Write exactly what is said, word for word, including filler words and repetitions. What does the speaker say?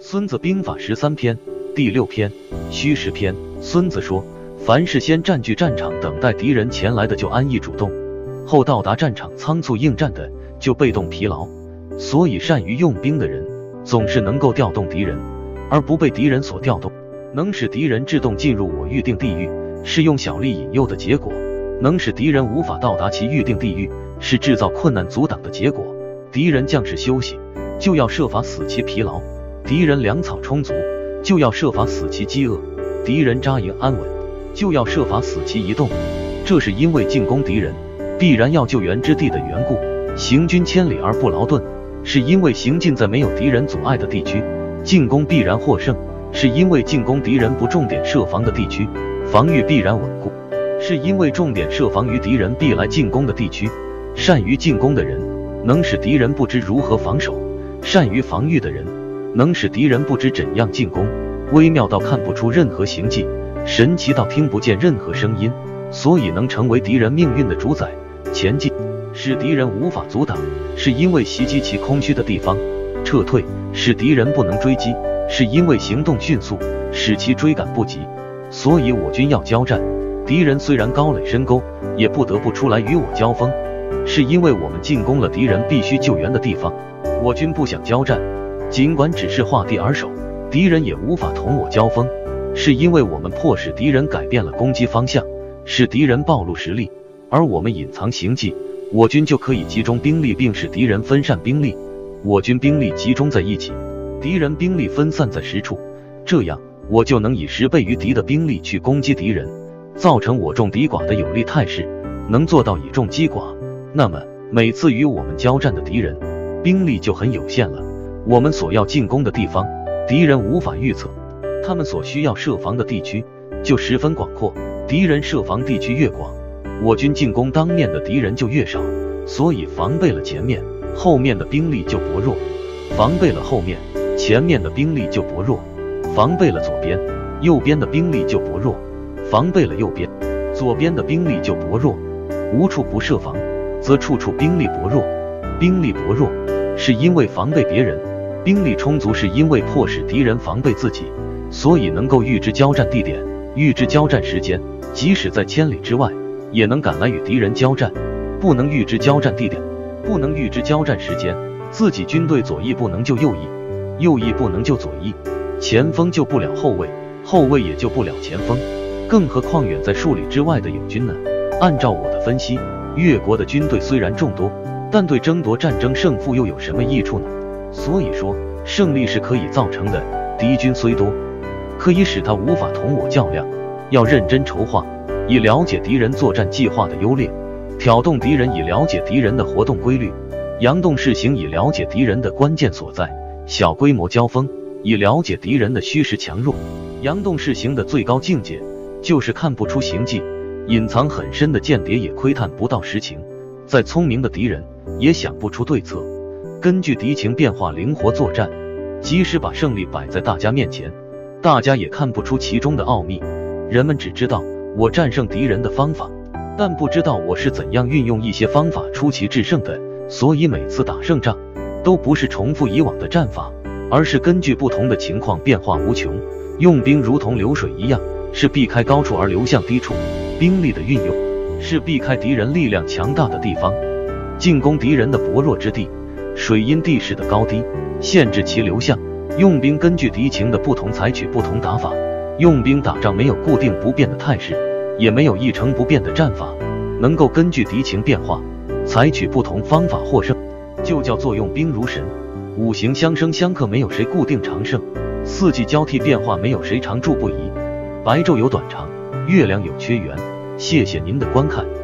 孙子兵法十三篇第六篇虚实篇。孙子说，凡是先占据战场等待敌人前来的就安逸主动，后到达战场仓促应战的就被动疲劳。所以善于用兵的人总是能够调动敌人，而不被敌人所调动，能使敌人自动进入我预定地域，是用小力引诱的结果；能使敌人无法到达其预定地域，是制造困难阻挡的结果。敌人将士休息，就要设法使其疲劳；敌人粮草充足，就要设法使其饥饿；敌人扎营安稳，就要设法使其移动。这是因为进攻敌人必然要救援之地的缘故。行军千里而不劳顿，是因为行进在没有敌人阻碍的地区，进攻必然获胜；是因为进攻敌人不重点设防的地区，防御必然稳固；是因为重点设防于敌人必来进攻的地区。善于进攻的人能使敌人不知如何防守，善于防御的人能使敌人不知怎样进攻。微妙到看不出任何形迹，神奇到听不见任何声音，所以能成为敌人命运的主宰。前进使敌人无法阻挡，是因为袭击其空虚的地方；撤退使敌人不能追击，是因为行动迅速，使其追赶不及。所以我军要交战，敌人虽然高垒深沟，也不得不出来与我交锋，是因为我们进攻了敌人必须救援的地方。我军不想交战，尽管只是画地而守，敌人也无法同我交锋，是因为我们迫使敌人改变了攻击方向，使敌人暴露实力，而我们隐藏行迹，我军就可以集中兵力，并使敌人分散兵力。我军兵力集中在一起，敌人兵力分散在十处，这样我就能以十倍于敌的兵力去攻击敌人，造成我众敌寡的有利态势。能做到以众击寡，那么每次与我们交战的敌人兵力就很有限了。我们所要进攻的地方，敌人无法预测，他们所需要设防的地区就十分广阔。敌人设防地区越广，我军进攻当面的敌人就越少，所以防备了前面，后面的兵力就薄弱；防备了后面，前面的兵力就薄弱；防备了左边，右边的兵力就薄弱；防备了右边，左边的兵力就薄弱。无处不设防，则处处兵力薄弱。兵力薄弱是因为防备别人，兵力充足是因为迫使敌人防备自己。所以能够预知交战地点，预知交战时间，即使在千里之外也能赶来与敌人交战。不能预知交战地点，不能预知交战时间，自己军队左翼不能救右翼，右翼不能救左翼，前锋救不了后卫，后卫也救不了前锋，更何况远在数里之外的友军呢？按照我的分析，越国的军队虽然众多，但对争夺战争胜负又有什么益处呢？所以说，胜利是可以造成的。敌军虽多，可以使他无法同我较量。要认真筹划，以了解敌人作战计划的优劣；挑动敌人，以了解敌人的活动规律；佯动事行，以了解敌人的关键所在；小规模交锋，以了解敌人的虚实强弱。佯动事行的最高境界，就是看不出行迹。隐藏很深的间谍也窥探不到实情，再聪明的敌人也想不出对策。根据敌情变化灵活作战，即使把胜利摆在大家面前，大家也看不出其中的奥秘。人们只知道我战胜敌人的方法，但不知道我是怎样运用一些方法出奇制胜的。所以每次打胜仗都不是重复以往的战法，而是根据不同的情况变化无穷。用兵如同流水一样，是避开高处而流向低处。兵力的运用是避开敌人力量强大的地方，进攻敌人的薄弱之地。水因地势的高低限制其流向。用兵根据敌情的不同采取不同打法。用兵打仗没有固定不变的态势，也没有一成不变的战法，能够根据敌情变化采取不同方法获胜，就叫做用兵如神。五行相生相克，没有谁固定长胜；四季交替变化，没有谁长驻不移。白昼有短长，月亮有缺圆。谢谢您的观看。